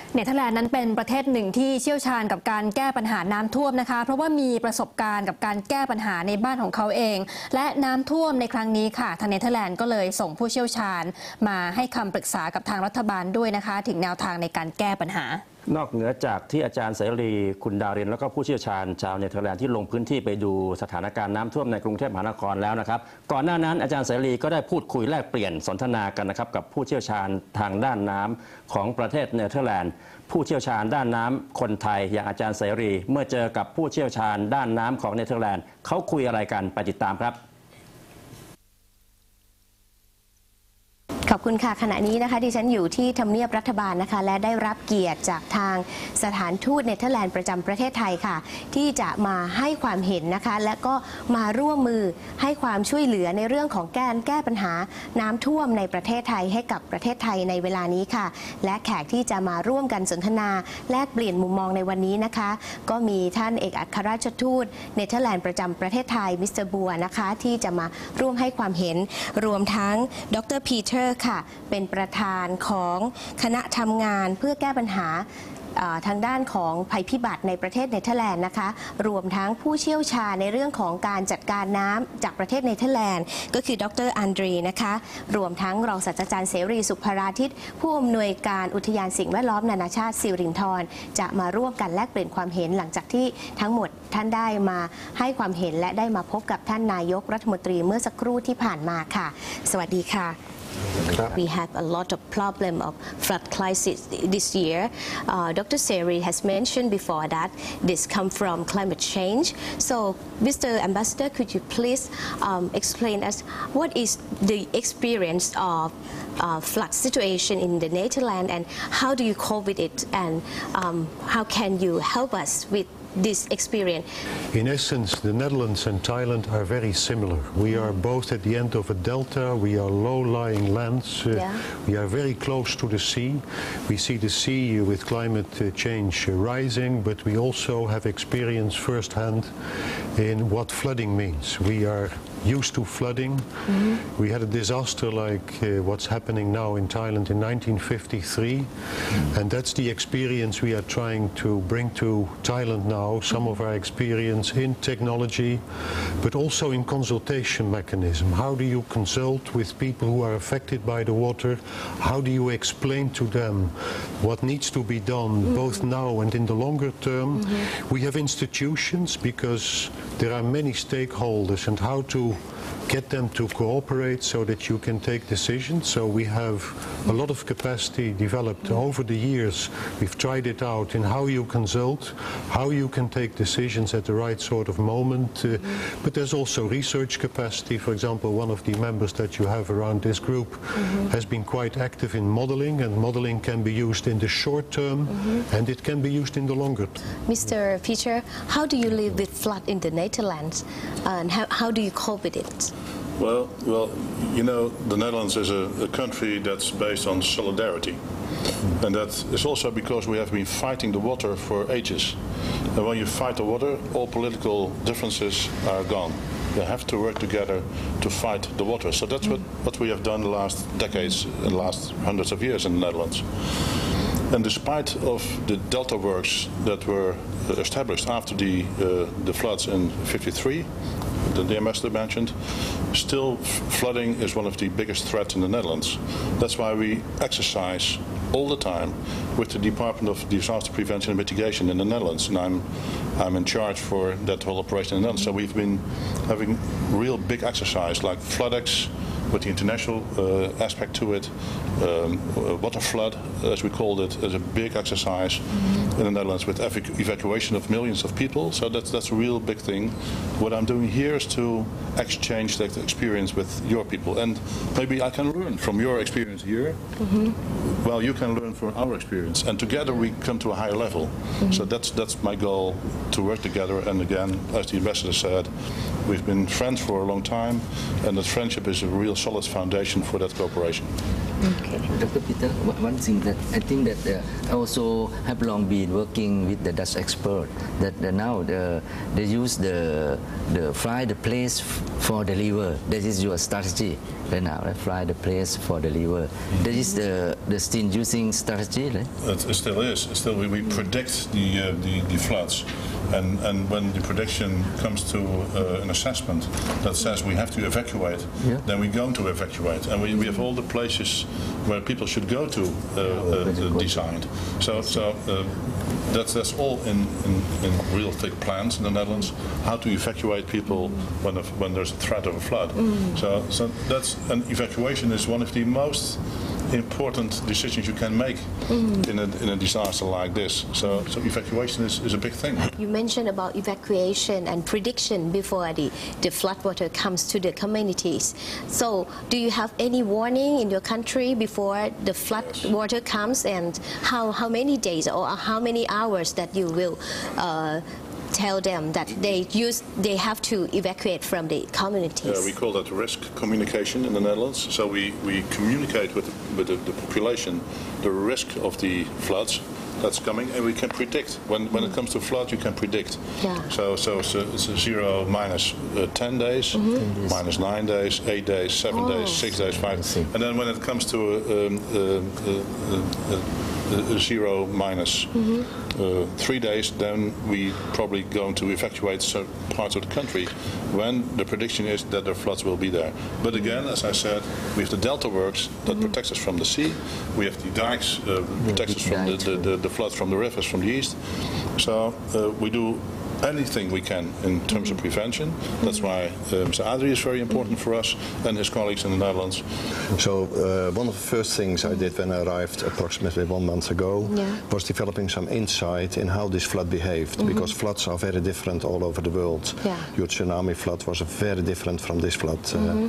เนเธอร์แลนด์นั้นเป็นประเทศหนึ่งที่เชี่ยวชาญกับการแก้ปัญหาน้ำท่วมนะคะเพราะว่ามีประสบการณ์กับการแก้ปัญหาในบ้านของเขาเองและน้ำท่วมในครั้งนี้ค่ะทางเนเธอร์แลนด์ก็เลยส่งผู้เชี่ยวชาญมาให้คำปรึกษากับทางรัฐบาลด้วยนะคะถึงแนวทางในการแก้ปัญหานอกเหนือจากที่อาจารย์เสรีคุณดารินแล้วก็ผู้เชี่ยวชาญชาวเนเธอร์แลนด์ที่ลงพื้นที่ไปดูสถานการณ์น้ำท่วมในกรุงเทพมหานครแล้วนะครับก่อนหน้านั้นอาจารย์เสรีก็ได้พูดคุยแลกเปลี่ยนสนทนากันนะครับกับผู้เชี่ยวชาญทางด้านน้ำของประเทศเนเธอร์แลนด์ผู้เชี่ยวชาญด้านน้ำคนไทยอย่างอาจารย์เสรีเมื่อเจอกับผู้เชี่ยวชาญด้านน้ำของเนเธอร์แลนด์เขาคุยอะไรกันไปติดตามครับขอบคุณค่ะขณะนี้นะคะดิฉันอยู่ที่ทำเนียบรัฐบาลนะคะและได้รับเกียรติจากทางสถานทูตเนเธอร์แลนด์ประจำประเทศไทยค่ะที่จะมาให้ความเห็นนะคะและก็มาร่วมมือให้ความช่วยเหลือในเรื่องของการแก้ปัญหาน้ำท่วมในประเทศไทยให้กับประเทศไทยในเวลานี้ค่ะและแขกที่จะมาร่วมกันสนทนาแลกเปลี่ยนมุมมองในวันนี้นะคะก็มีท่านเอกอัครราชทูตเนเธอร์แลนด์ประจำประเทศไทยมิสเตอร์บัวนะคะที่จะมาร่วมให้ความเห็นรวมทั้งดร.ปีเตอร์ค่ะเป็นประธานของคณะทำงานเพื่อแก้ปัญหาทางด้านของภัยพิบัติในประเทศเนเธอร์แลนด์นะคะรวมทั้งผู้เชี่ยวชาญในเรื่องของการจัดการน้ำจากประเทศเนเธอร์แลนด์ก็คือดร.อันดรีนะคะรวมทั้งรองศาสตราจารย์เสรีสุขพราทิตผู้อำนวยการอุทยานสิ่งแวดล้อมนานาชาติสิรินธรจะมาร่วมกันแลกเปลี่ยนความเห็นหลังจากที่ทั้งหมดท่านได้มาให้ความเห็นและได้มาพบกับท่านนายกรัฐมนตรีเมื่อสักครู่ที่ผ่านมาค่ะสวัสดีค่ะWe have a lot of problem of flood crisis this year. Dr. Seri has mentioned before that this come from climate change. So, Mr. Ambassador, could you please explain us what is the experience of flood situation in the Netherlands and how do you cope with it and how can you help us with this experience? In essence, the Netherlands and Thailand are very similar. We are both at the end of a delta, we are low-lying lands, we are very close to the sea. We see the sea with climate change rising, but we also have experience firsthand in what flooding means. We are used to flooding. We had a disaster like what's happening now in Thailand in 1953, and that's the experience we are trying to bring to Thailand now, some of our experience in technology, but also in consultation mechanism. How do you consult with people who are affected by the water? How do you explain to them what needs to be done, both now and in the longer term? We have institutions because there are many stakeholders, and how to get them to cooperate so that you can take decisions. So we have a lot of capacity developed over the years. We've tried it out in how you consult, how you can take decisions at the right sort of moment. But there's also research capacity. For example, one of the members that you have around this group has been quite active in modeling, and modeling can be used in the short term and it can be used in the longer term. Mr. Peter, how do you live with flood in the Netherlands and how do you cope with it? Well, you know, the Netherlands is a country that's based on solidarity. And that is also because we have been fighting the water for ages. And when you fight the water, all political differences are gone. You have to work together to fight the water. So that's what we have done the last decades and last hundreds of years in the Netherlands. And despite of the delta works that were established after the floods in '53, the ambassador mentioned, still flooding is one of the biggest threats in the Netherlands. That's why we exercise all the time with the Department of Disaster Prevention and Mitigation in the Netherlands, and I'm in charge for that whole operation in the Netherlands. So we've been having real big exercise like FloodX, with the international aspect to it, water flood, as we called it, as a big exercise in the Netherlands with evacuation of millions of people. So that's a real big thing. What I'm doing here is to exchange that experience with your people, and maybe I can learn from your experience here. Well, you can learn from our experience, and together we come to a higher level. So that's my goal, to work together. And again, as the ambassador said, we've been friends for a long time, and that friendship is a real solid foundation for that cooperation. Dr. Peter, one thing that I think that I also have long been working with the Dutch expert that now they use the fly the place for the liver. That is your strategy right now, right? Fly the place for the liver. That is the still using strategy, right? It still is. Still, we predict the floods. And when the prediction comes to an assessment that says we have to evacuate, then we're going to evacuate. And we have all the places where people should go to designed. So that's all in realistic plans in the Netherlands, how to evacuate people when there's a threat of a flood. So that's an evacuation is one of the most important decisions you can make in a disaster like this. So evacuation is a big thing. You mentioned about evacuation and prediction before the floodwater comes to the communities. So do you have any warning in your country before the floodwater comes, and how many days or how many hours that you will tell them that they have to evacuate from the communities? We call that risk communication in the Netherlands. So we communicate with the population the risk of the floods that's coming, and we can predict. When it comes to floods, you can predict. Yeah. So it's a 0 minus 10 days, minus 9 days, 8 days, 7 days, 6 days, 5. And then when it comes to a 0 minus 3 days, then we probably going to evacuate certain parts of the country when the prediction is that the floods will be there. But again, as I said, we have the delta works that protects us from the sea. We have the dikes protects us from the floods from the rivers from the east. So we do anything we can in terms of prevention. That's why Mr. Adrie is very important for us and his colleagues in the Netherlands. So one of the first things I did when I arrived approximately 1 month ago was developing some insight in how this flood behaved, because floods are very different all over the world. Your tsunami flood was very different from this flood.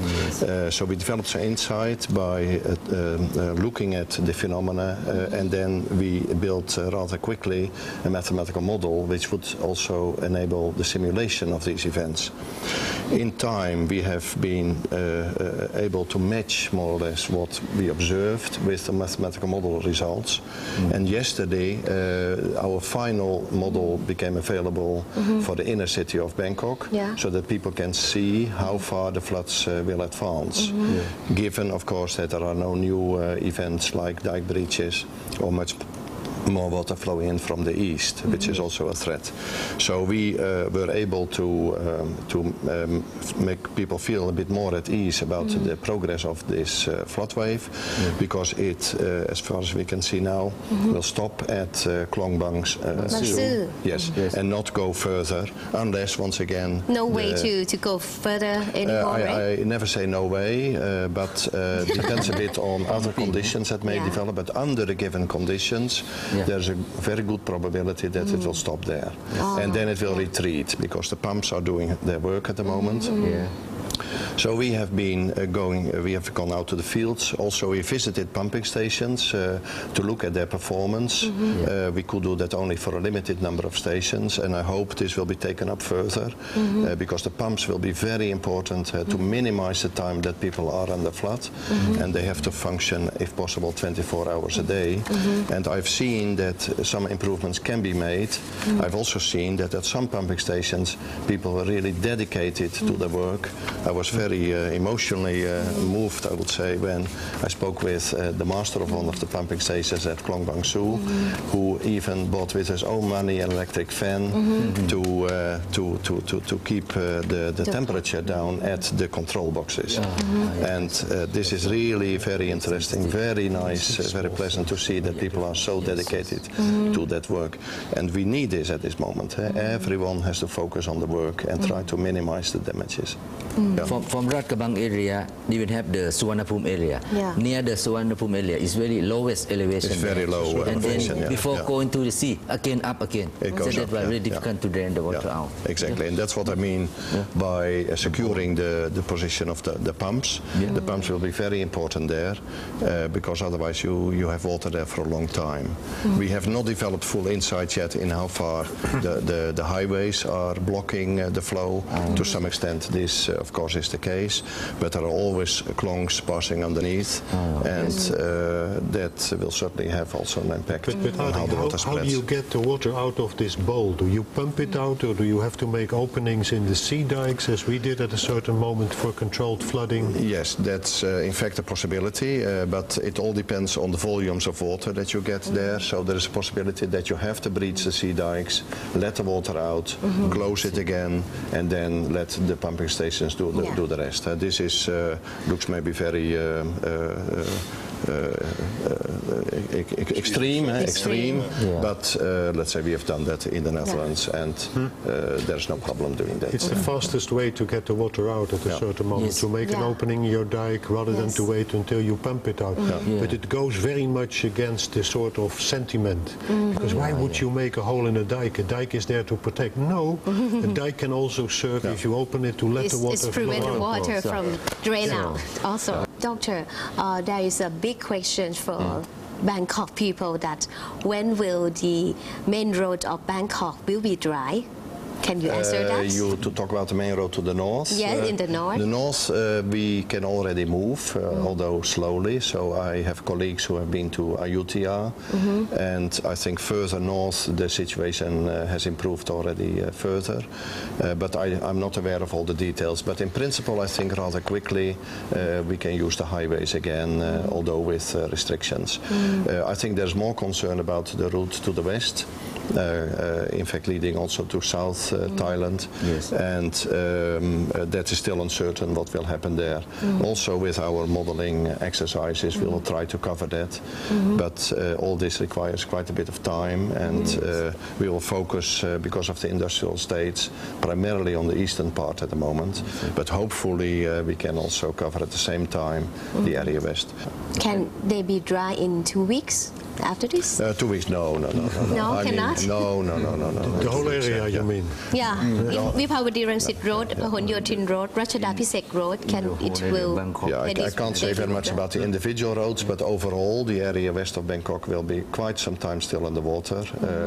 So we developed some insight by looking at the phenomena, and then we built rather quickly a mathematical model which would also enable the simulation of these events. In time, we have been able to match more or less what we observed with the mathematical model results. And yesterday, our final model became available for the inner city of Bangkok, so that people can see how far the floods will advance. Given, of course, that there are no new events like dike breaches or much more water flowing in from the east, which is also a threat. So we were able to make people feel a bit more at ease about the progress of this flood wave, because it, as far as we can see now, will stop at Klong Bang Su. Yes, and not go further, unless once again... No way to go further anymore, I never say no way, but depends a bit on other conditions that may develop, but under the given conditions, there's a very good probability that it will stop there. And then it will retreat, because the pumps are doing their work at the moment. So we have been we have gone out to the fields. Also, we visited pumping stations to look at their performance. We could do that only for a limited number of stations, and I hope this will be taken up further, because the pumps will be very important to minimize the time that people are under flood, and they have to function, if possible, 24 hours a day. And I've seen that some improvements can be made. I've also seen that at some pumping stations, people were really dedicated to the work. I was very emotionally moved, I would say, when I spoke with the master of one of the pumping stations at Klong Bang Su, who even bought with his own money an electric fan to keep the temperature down at the control boxes. And this is really very interesting, very nice, very pleasant to see that people are so dedicated to that work. And we need this at this moment. Everyone has to focus on the work and try to minimize the damages. From Rat Krabang area, you will have the Suvarnabhumi area. Near the Suvarnabhumi area is very lowest elevation. It's very low elevation. And then before going to the sea, again up again. It goes so up, that's very difficult to drain the water out. Exactly, and that's what I mean by securing the position of the pumps. The pumps will be very important there, because otherwise you have water there for a long time. We have not developed full insight yet in how far the highways are blocking the flow. To some extent, this of course is the case, but there are always clogs passing underneath, and that will certainly have also an impact But on how the water how do spreads. you get the water out of this bowl? Do you pump it out, or do you have to make openings in the sea dikes, as we did at a certain moment for controlled flooding? Yes, that's in fact a possibility, but it all depends on the volumes of water that you get there. So there is a possibility that you have to breach the sea dikes, let the water out, close it again, and then let the pumping stations do the rest. This is looks maybe very extreme, but let's say we have done that in the Netherlands, and there's no problem doing that. It's the fastest way to get the water out at a certain moment, to make an opening in your dike rather than to wait until you pump it out. But it goes very much against this sort of sentiment, because why would you make a hole in a dike? A dike is there to protect. No, a dike can also serve, if you open it, to let the water flow out. It's prevent the water from drain out also. Doctor, there is a big question for Bangkok people, that when will the main road of Bangkok will be dry? Can you answer that? You to talk about the main road to the north? Yes, in the north. The north we can already move, although slowly. So I have colleagues who have been to Ayutthaya, and I think further north the situation has improved already further. But I'm not aware of all the details. But in principle, I think rather quickly we can use the highways again, although with restrictions. I think there's more concern about the route to the west. In fact, leading also to South Thailand, and that is still uncertain what will happen there. Also, with our modeling exercises, we will try to cover that, but all this requires quite a bit of time, and we will focus, because of the industrial states, primarily on the eastern part at the moment, but hopefully we can also cover at the same time the area west. Can they be dry in 2 weeks after this? 2 weeks? No, No, cannot? No. The whole area, you mean? Yeah, in Vipavadi Ransit Road, Pahon Yotin Road, Rachada Pisek Road, it will... Yeah, I can't say very much about the individual roads, but overall the area west of Bangkok will be quite some time still in the water.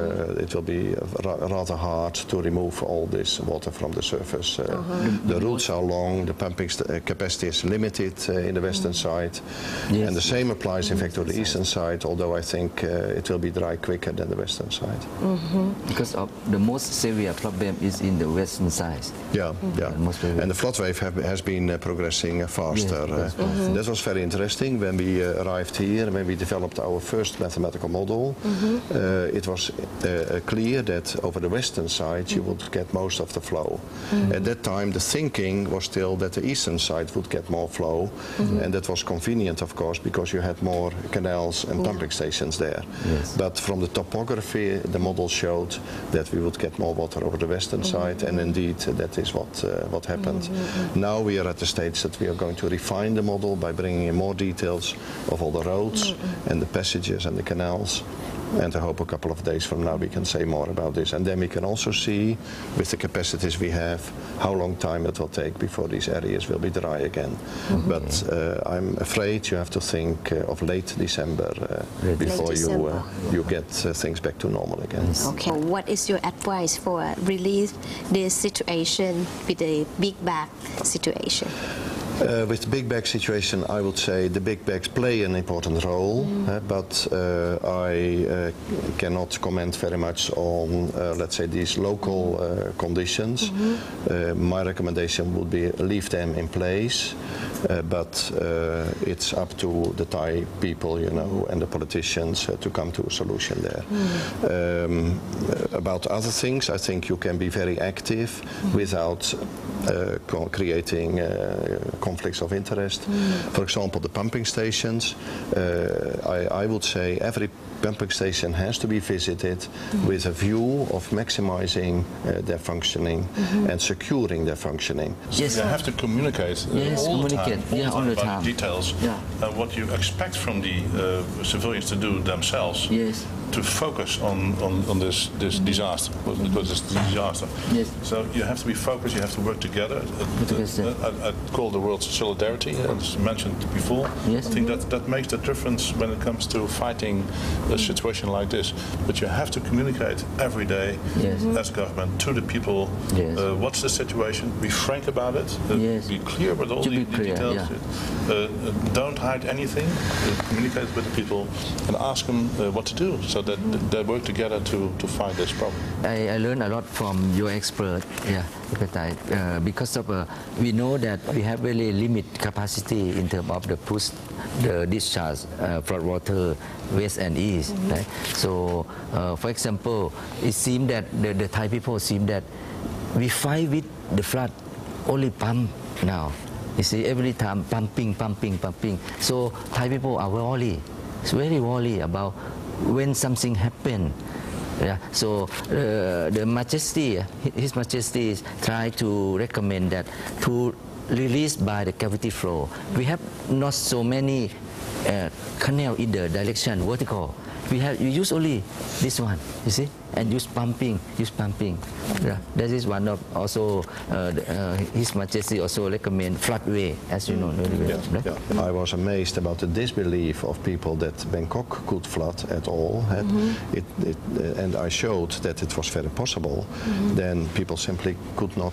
It will be rather hard to remove all this water from the surface. The routes are long, the pumping capacity is limited in the western side, and the same applies in fact to the eastern side, although I think it will be dry quicker than the western side. Because of the most severe problem is in the western side. Yeah. And the flood wave has been progressing faster. That was very interesting. When we arrived here, when we developed our first mathematical model, it was clear that over the western side you would get most of the flow. At that time, the thinking was still that the eastern side would get more flow, and that was convenient, of course, because you had more canals and pumping stations there. But from the topography, the model showed that we would get more water over the western side, and indeed that is what happened. Now we are at the stage that we are going to refine the model by bringing in more details of all the roads and the passages and the canals. And I hope a couple of days from now we can say more about this. And then we can also see, with the capacities we have, how long time it will take before these areas will be dry again. But I'm afraid you have to think of late December before you get things back to normal again. Okay. What is your advice for relieve this situation with the big bag situation? With the big bag situation, I would say the big bags play an important role, but I cannot comment very much on, let's say, these local conditions. My recommendation would be leave them in place, but it's up to the Thai people, and the politicians to come to a solution there. About other things, I think you can be very active without creating conflicts of interest. For example, the pumping stations, I would say every pumping station has to be visited with a view of maximizing their functioning and securing their functioning. Yes, you have to communicate all the time, details, what you expect from the civilians to do themselves. To focus on this disaster, because it's a disaster. So you have to be focused, you have to work together. I call the word solidarity, as mentioned before. I think that makes the difference when it comes to fighting a situation like this. But you have to communicate every day as government to the people. What's the situation? Be frank about it. Be clear about all the details. Don't hide anything. Communicate with the people and ask them what to do so that they work together to fight this problem. I learned a lot from your expert. Because of we know that we have very limited capacity in terms of the discharge flood water west and east. Right? So, for example, it seems that the Thai people seem that we fight with the flood only pump now. You see, every time pumping. So Thai people are very worried about when something happens. So the Majesty, His Majesty try to recommend that to release by the cavity flow. We have not so many canal in the direction vertical. We use only this one, you see, and use pumping. That is one of also His Majesty also recommend floodway, as you know very well. Right? I was amazed about the disbelief of people that Bangkok could flood at all. And I showed that it was very possible. Then people simply could not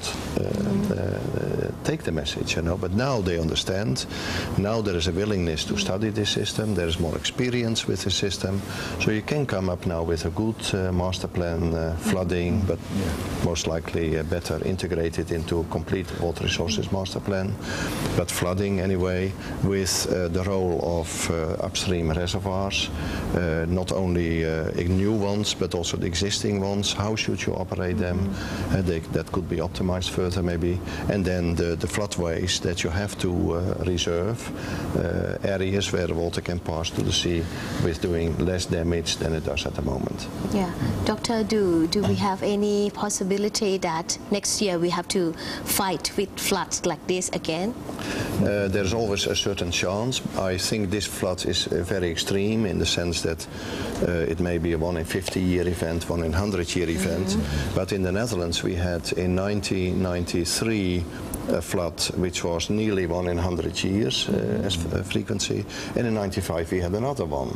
take the message, But now they understand. Now there is a willingness to study this system. There is more experience with the system. So you can come up now with a good master plan, flooding, but most likely better integrated into a complete water resources master plan. But flooding anyway, with the role of upstream reservoirs, not only new ones, but also the existing ones. How should you operate them? That could be optimized further maybe. And then the floodways that you have to reserve, areas where the water can pass to the sea with doing less damage than it does at the moment. Yeah. Doctor, do we have any possibility that next year we have to fight with floods like this again? There's always a certain chance. I think this flood is very extreme in the sense that it may be a 1 in 50-year event, 1 in 100-year event. But in the Netherlands we had in 1993 a flood which was nearly 1 in 100 years as frequency, and in 95 we had another one.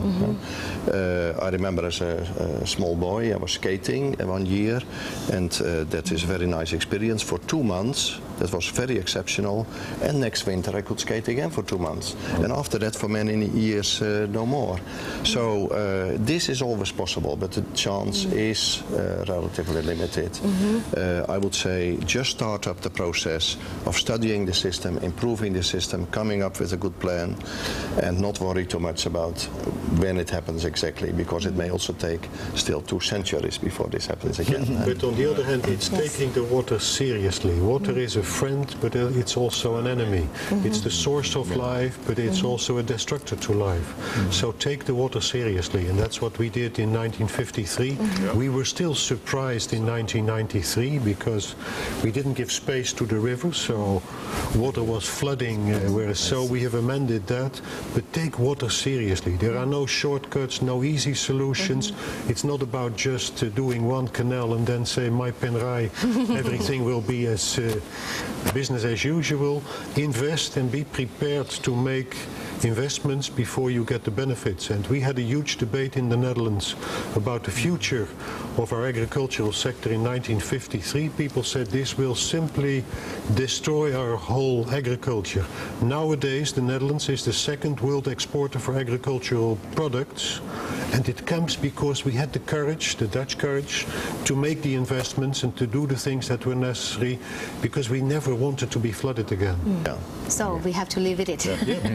I remember as a small boy I was skating one year, and that is a very nice experience for 2 months. That was very exceptional, and next winter I could skate again for 2 months, and after that for many years no more. So this is always possible, but the chance is relatively limited. I would say just start up the process of studying the system, improving the system, coming up with a good plan, and not worry too much about when it happens exactly, because it may also take still 2 centuries before this happens again. But on the other hand, it's taking the water seriously. Water is a friend, but it's also an enemy. It's the source of life, but it's also a destructor to life. So take the water seriously, and that's what we did in 1953. We were still surprised in 1993 because we didn't give space to the river, so water was flooding, whereas so we have amended that. But take water seriously. There are no shortcuts, no easy solutions. It's not about just doing one canal and then say, my Penrai, everything will be as business as usual. Invest and be prepared to make investments before you get the benefits. And we had a huge debate in the Netherlands about the future of our agricultural sector in 1953. People said this will simply destroy our whole agriculture. Nowadays the Netherlands is the 2nd world exporter for agricultural products, and it comes because we had the courage, the Dutch courage, to make the investments and to do the things that were necessary, because we never wanted to be flooded again. So we have to live with it.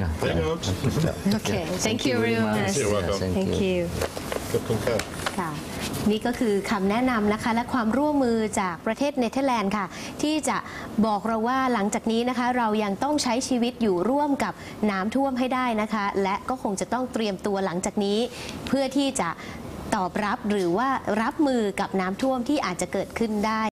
Okay, thank you very much. You're welcome. Thank you ค่ะนี่ก็คือคำแนะนำนะคะและความร่วมมือจากประเทศเนเธอร์แลนด์ค่ะที่จะบอกเราว่าหลังจากนี้นะคะเรายังต้องใช้ชีวิตอยู่ร่วมกับน้ำท่วมให้ได้นะคะและก็คงจะต้องเตรียมตัวหลังจากนี้เพื่อที่จะตอบรับหรือว่ารับมือกับน้ำท่วมที่อาจจะเกิดขึ้นได้